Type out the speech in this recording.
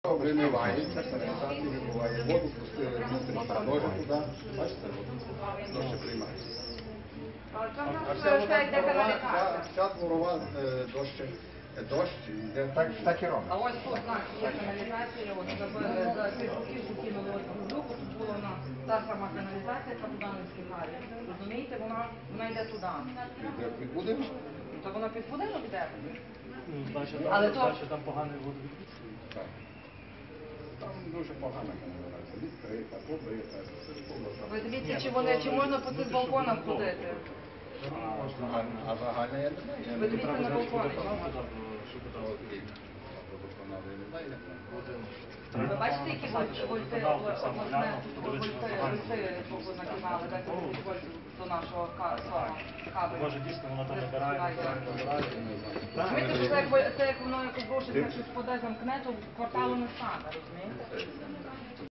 Вимивається, каналізація вибуває воду, пустили внутрішню теж туди. Бачите, дощі приймається. Вся дворова дощ йде так і робить. А ось тут у нас є каналізація, от за Кирківку кинули ось глубоку, тут була у нас та сама каналізація, яка туди не встигає. Розумієте, вона йде туди. Під будинок? То вона під будинок йде. Але там поганий водовід. Так. Там дуже погана каналізація. Відкрита, побита. Ви дивіться, чи можна по цих балконах ходити. А загальна я не знаю. Ви дивіться на балкони. Ви бачите, які вольти накидали до нашого кабелю? Може, дійсно, вона там набирає. Розумієте, що це як воно як обрушиться, щось впаде, замкне, то кварталу не стане, розумієте?